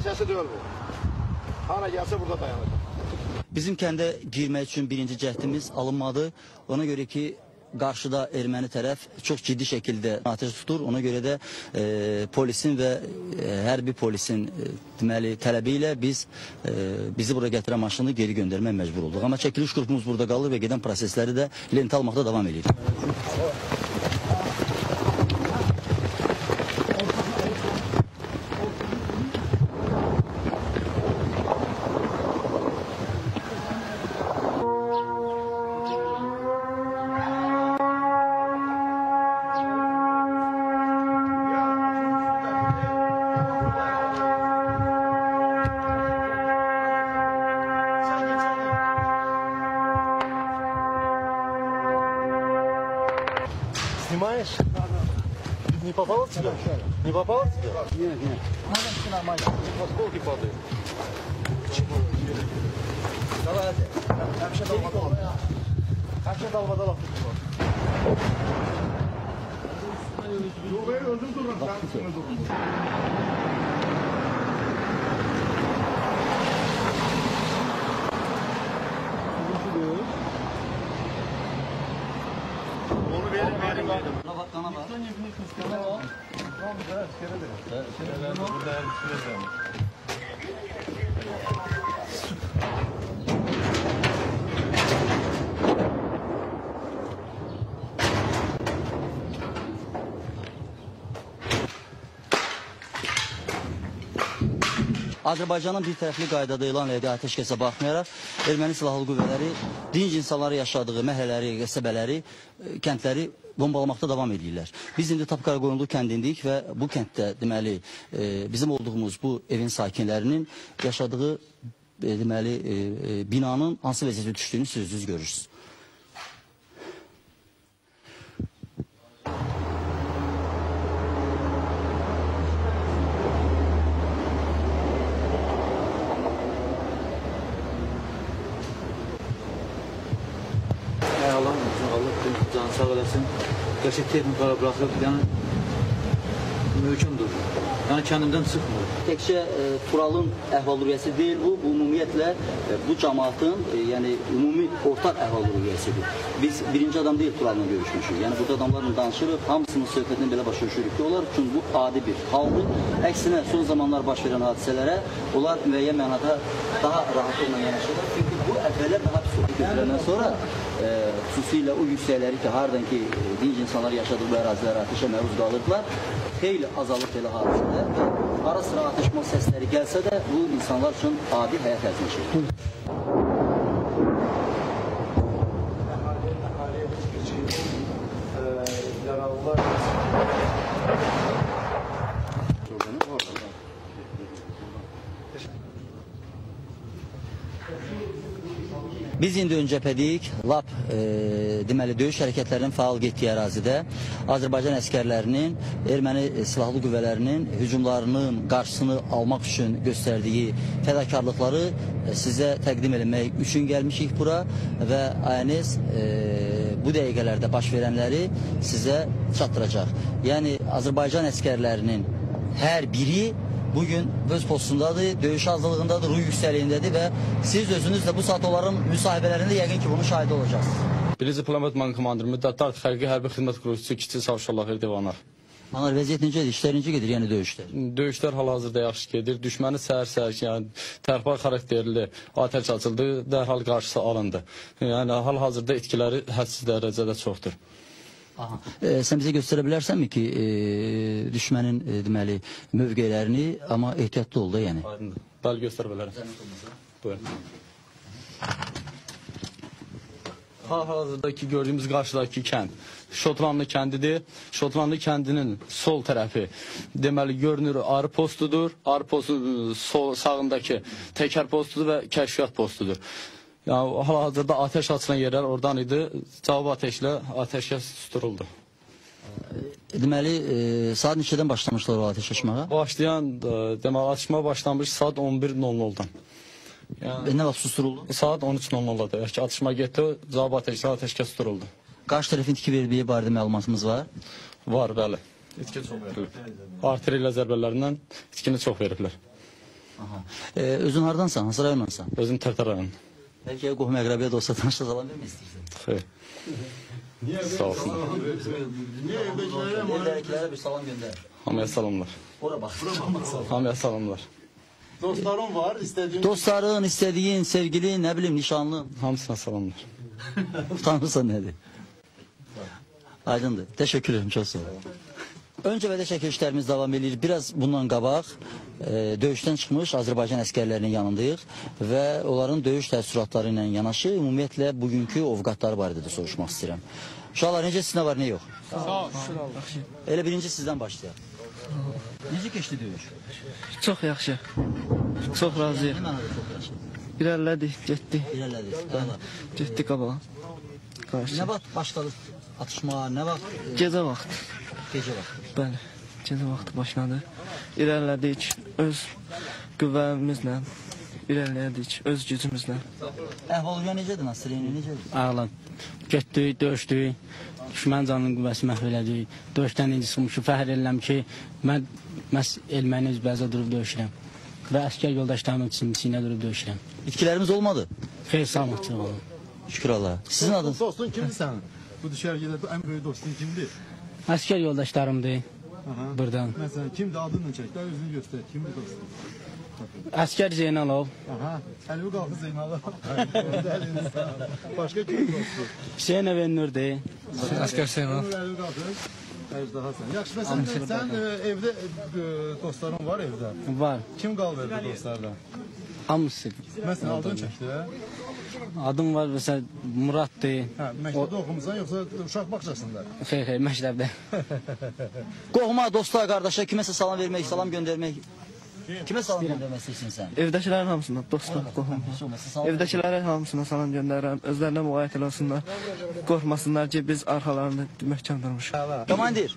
Sesi deyil bu. Hara gəlsə burada dayanacaq. Bizim kəndə girmək üçün birinci cəhdimiz alınmadı. Ona görə ki, qarşıda erməni tərəf çox ciddi şəkildə ateş tutur. Ona görə də polisin və hərbi polisin deməli tələbi ilə bizi bura gətirən maşını geri göndərmək məcbur olduq. Amma çəkiliş qrupumuz burada qalır və gedən prosesləri də lentə almaqda davam edir. Снимаешь? Не попало в тебя? Не попало в тебя? Нет, нет. Все нормально. Осколки падают. Давай, Вообще dalbada laf tutuyor. Yok, öldüm durum. Sen üstüne durum. Onu verin. Buna bak, kana bak. Tamam, güzel. Şöyle de. Burada her bir şey var. Azərbaycanın bir tərəfli qaydada elan etdiyi atəşkəsə baxmayaraq, erməni silahlı qüvvələri dinc insanları yaşadığı məhəllələri, qəsəbələri, kəndləri bombalamaqda davam edirlər. Biz indi Tapqaraqoyunlu kəndindəyik və bu kənddə deməli bizim olduğumuz bu evin sakinlərinin yaşadığı deməli binanın hansı vəziyyətə düşdüyünü siz özünüz görürsünüz. Allah canı sağ olasın. Gerçek texnikalara bırakıb, yəni mümkündür. Yəni kəndimdən çıxmır. Təkcə Turalın əhval-ruhiyyəsi deyil bu, ümumiyyətlə bu cəmaatın yəni ümumi ortaq əhval-ruhiyyəsidir. Biz birinci adam deyil Tural'la görüşmüşük. Yəni burada adamlarla danışırıq, hamısının söhbətini belə başa düşürük ki, onlar üçün bu adi bir haldır. Əksinə son zamanlar baş verən hadisələrə onlar müəyyən mənada daha rahatlıqla yanaşırlar. Çünki bu əvvəllər daha pis oldu. Götürəndən sonra xüsusilə o yüksəkləri ki, haradan ki dinc insanlar yaşadığı bu ərazilərə ateşə məruz qalırdılar, xeyli azalıb belə hadisələr və ara sıra atışma səsləri gəlsə də bu insanlar üçün adi həyat tərzinə şeydir. Biz indi ön cəbhədəyik, lap deməli döyüş hərəkətlərinin fəal getdiyi ərazidə Azərbaycan əskərlərinin, erməni silahlı qüvvələrinin hücumlarının qarşısını almaq üçün göstərdiyi fədakarlıqları sizə təqdim etmək üçün gəlmişik bura və ANS bu dəqiqələrdə baş verənləri sizə çatdıracaq. Yəni Azərbaycan əskərlərinin hər biri bugün öz postundadır, döyüş hazırlığındadır, ruh yüksəliyindədir və siz özünüz də bu saat onların müsahibələrində yəqin ki, bunun şahidi olacaqsınız. Birinci Plamet Man komandır, müddətli artıq xərqi hərbi xidmət qurucusu Kiçik Savşallah Erdivanov. Anar, vəziyyət necədir? İşlər necə gedir, yəni döyüşlər? Döyüşlər hal-hazırda yaxşı gedir. Düşməni səhər-səhər, yəni tərpar xarakterli atəş açıldı, dərhal qarşısı alındı. Yəni hal-hazırda etkiləri hədsiz dərəcədə çoxdur. Aha. Sən bizə göstərə bilərsənmi ki, düşmənin deməli mövqelərini, amma ehtiyatlı ol da yəni? Aydındır. Bəli, göstərə bilərəm. Buyurun. Hal-hazırdakı gördüyümüz qarşıdakı kənd Şotlanlı kəndidir. Şotlanlı kəndinin sol tərəfi deməli görünür arı postudur. Arı postun sağındakı təkər postudur və kəşfiyyat postudur. Yəni hal-hazırda atəş açılan yerlər oradan idi. Cavab atəşlə atəşkəs susturuldu. Deməli, saat neçədən başlamışlar o atəş açmağa? Başlayan, deməli, atışma başlamış saat 11:00-dan. Yəni, nə vaxt susturuldu? Saat 13:00-da. Yəni atışma getdi, cavab atəşlə atəşkəs susturuldu. Qarşı tərəfin itki verdiyi barədə məlumatımız var? Var, bəli. İtki çox verilib. Artilleriya zərbələrindən itkini çox veriblər. Özün hardansan, hansı rayondansan? Özüm Tərtəran. Bəlkə qohum əqrəbiyə də olsa tanışda salam vermək istəyirsən. Xeyr. Sağ olsun. Niye evdekilere emanet? Evdəkilərə bir salam göndər. Hamıya salamlar. Ora bax. Hamıya salamlar. Dostların var, istediğin... Dostların, istədiyin, sevgilin, nə bilim, nişanlın. Hamısına salamlar. Utanırsan nədir? Aydındır. Teşekkür ederim. Çok sağ olun. Önce ve de çəkilişlərimiz davam edir. Biraz bundan qabaq döyüşdən çıxmış Azərbaycan əskərlərinin yanındayıq və onların döyüş təəssüratları ilə yanaşı ümumiyyətlə bugünkü ovqatları barədə də soruşmaq istəyirəm. Uşaqlar, necə sizin var, ne yok? Sağ ol. Elə birinci sizdən başlayaq. Necə keçdi döyüş? Çox yaxşı. Çox razıyıq. Nə mənada çox yaxşı? İrəlilədik, getdi. İrəlilədik. Getdi qabağa. Qarşı. Nə vaxt başladı atışma, nə vaxt? Gecə vaxtı. Gecə vaxtı. Bəli. Gecə vaxtı başladı. İrəlilədik öz qüvvəmizlə. İrəlilədik öz gücümüzlə. Əhval-ruhiyyə necədir, Nasiriyyə necədir? Ağlan. Getdik, döyüşdük. Düşmən canının qüvvəsi məhv elədik. Döyüşdən indi çıxmışı fəxr edirəm ki, mən məhz erməni üzbərizə durub döyüşürəm. Və əskər yoldaşlarımın sinə durub döyüşürəm. İtkilərimiz olmadı. Xeyr, sağlıqçılıq olun. Şükür Allah'a. Sizin adınız? Dostun kimdir senin? Bu düşergede en büyük dostun kimdir? Əskər yoldaşlarımdır buradan. Mesela kimdir adını çek, daha özünü göster. Kimdir dostun? Əskər Zeynalov, Aha, Elvi Kalkı Zeynal'a. Başka kim dostun? Hüseyin Əvennurdur. Əskər Zeynalov. Elvi Kalkı. Ejdaha sen. Yaxşı, mesela sen evde dostların var evde. Var. Kim qal verdi dostlarla? Hamısı. Mesela adını çəkdi. Adım var mesela Muraddır. Ha, məktəbdə oxumusan yoxsa uşaq bağçasında? Xeyr, məktəbdə. Qohuma, dosta, qardaşa kiməsə salam vermək, salam göndərmək. Kimə salam göndərmək istəyirsən sən? Evdəkilərin hamısına, dostlar, qohum. Evdəkilərin hamısına salam göndərirəm. Özlərinə müğayət olsunlar. Qorxmasınlar ki, biz arxalarında möhkəm durmuşuq. Komandir,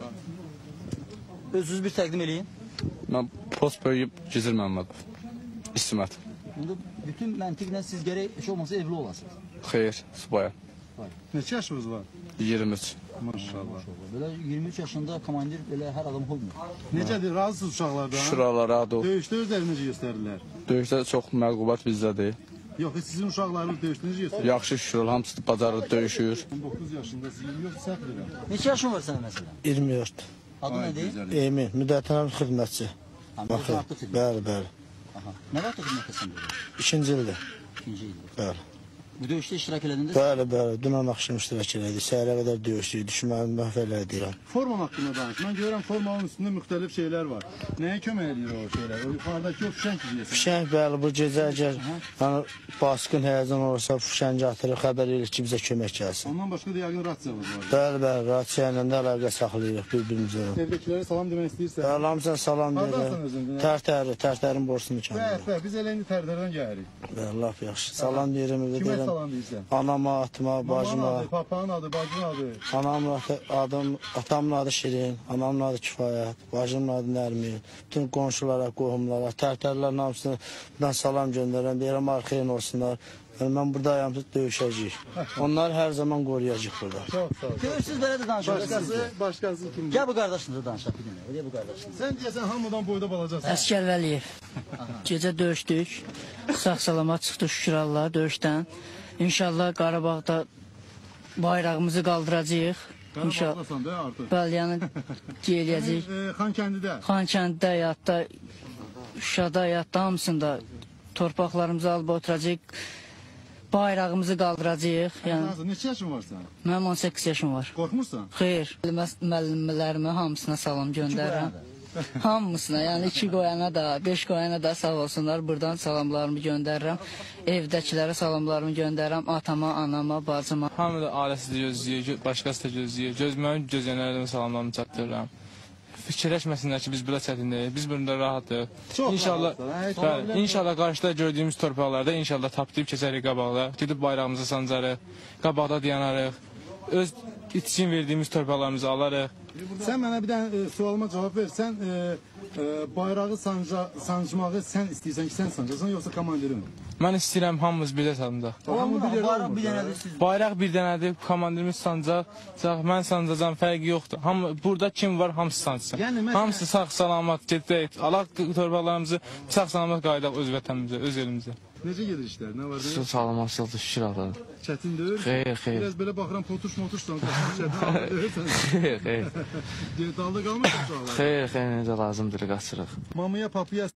özünüz bir təqdim eləyin. Mən post böyüyüb Gizir Məmmədov. İstimət. Bunda bütün məntiqlə siz gərək heç olmasa evli olasınız. Xeyr, subaya. Neçə yaşınız var? 23. Maşallah. Belə 23 yaşında komandir belə hər adam olmuyor. Necədir, razısınız uşaqlardan? Şuralar, rahat ol. Döyüşdə özləri necə göstərirlər? Döyüşdə çox məğlubiyyət bizdədir. Yox, sizin uşaqlarınız döyüşdə necə göstərir? Yaxşı şükür, hamısı bacarır, döyüşür. 19 yaşındasınız, yox, səhv edirəm. Neçə yaşın var sənin məsələn? 24. Adı nədir? Emin, müddətinə xidmətçi. Baxın. Artıq xidmət. Bəli, bəli. Aha. Nə vaxt xidmətdəsən burada? 2-ci ildir. İkinci ildir. Bəli. Bu döyüşdə iştirak elədiniz? Bəli, bəli. Dünən axşam iştirak elədik. Səhərə qədər döyüşdük. Düşməni məhv elədik. Forman haqqında danış. Mən görürəm formanın üstündə müxtəlif şeylər var. Nəyə kömək edir o şeylər? O yuxarıdakı o fişəng deyəsən. Fişəng bəli, bu gecə əgər yəni, basqın həyəcan olursa, fişəngi atırıq, xəbər edir ki, bizə kömək gəlsin. Ondan başqa da yəqin ratsiyamız var. Bəli, bəli, rasiya ilə də əlaqə saxlayırıq bir-birimizə. Evdəkilərə salam demək istəyirsən. Bəli, hamısına salam Hardansan özün? deyirəm. Tərtərin borcunu kəndə. Bəh, biz elə indi Tərtərdən gəlirik. Bəli, laf yaxşı. Salam deyirəm, Kimə salam deyirsən? anama, atıma, bacıma. Mamanın adı, papanın adı, bacının adı. Anamın adı, atamın adı Şirin, anamın adı Kifayət, bacımın adı Nərmin. Bütün qonşulara, qohumlara, tərtərlərin hamısına buradan salam göndərəm. Deyirəm, arxeyin olsunlar. Yəni, mən buradayam, döyüşəcəyik. Onları hər zaman qoruyacaq burada. Çox sağ ol. Görürsünüz belə də danışırsınız. Başqası kimdir? Gəl bu qardaşınızla danışaq bir dənə. Elə bu qardaşınız. Sən deyəsən hamıdan boyda balacasan. Əskər Vəliyev. Gecə döyüşdük. Sağ-salamat çıxdıq şükür Allah döyüşdən. İnşallah Qarabağda bayrağımızı qaldıracağıq. İnşallah. Qarabağdasan da artıq. Bəli, yəni gələcəyik. Xankəndidə. Xankəndidə həyatda, Şuşada həyatda hamısında torpaqlarımızı alıb oturacağıq. Bayrağımızı qaldıracağıq. Yəni Neçə yaşın var sən? mənim 18 yaşım var. Qorxmursan? Xeyr, müəllimlərimə hamısına salam göndərirəm. Hamısına, yəni 2 qoyana da, 5 qoyana da sağ olsunlar. Buradan salamlarımı göndərirəm. Evdəkilərə salamlarımı göndərirəm. Atama, anama, bacıma. Hamı da ailəsi də gözləyir, başqası da gözləyir. Mənim gözləyənlərə salamlarımı çatdırıram. Fikirləşməsinlər ki, biz burada çətindəyik, biz burada rahatıq. İnşallah, bəli, inşallah qarşıda gördüyümüz torpaqlarda inşallah tapdıyıb keçərik qabaqda. Gedib bayrağımızı sancarıq, qabaqda dayanarıq. Öz itkin verdiyimiz torpaqlarımızı alarıq. Sən mənə bir dənə sualıma cavab ver. Sən bayrağı sancmağı sən istəyirsən ki, sən sancasan yoxsa komandirin? Mən istəyirəm hamımız birdə sancaq. Bayraq bir dənədir siz. Bayraq bir dənədir, komandirimiz sancaq, mən sancacam, fərqi yoxdur. Burada kim var, hamısı sancacaq. Hamısı sağ-salamat gedək, alaq torbalarımızı sağ-salamat qayıdaq öz vətənimizə, öz elimizə. Necə gedir işlər? Nə var? Su salamatçılıqdır, şükür Allaha. Çətindir? Xeyr. Biraz belə baxıram, potuş-motursan, çətin alırsan. Xeyr. Dalda qalmırsan suallar. Xeyr, necə lazımdır qaçırıq. Mamaya, papaya